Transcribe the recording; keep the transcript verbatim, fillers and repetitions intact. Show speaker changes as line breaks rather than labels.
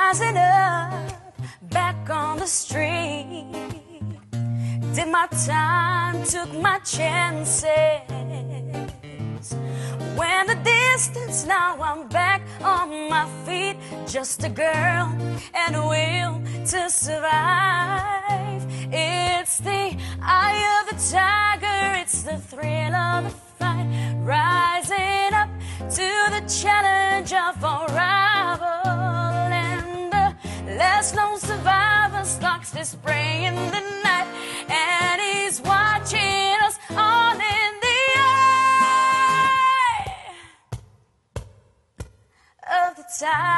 rising up, back on the street. Did my time, took my chances. When the distance, now I'm back on my feet. Just a girl and a will to survive. It's the eye of the tiger, it's the thrill of the fight. Rising up to the challenge of a rival. And the last known survivor stalks this prey in the night. And he's watching us all in the eye of the tiger.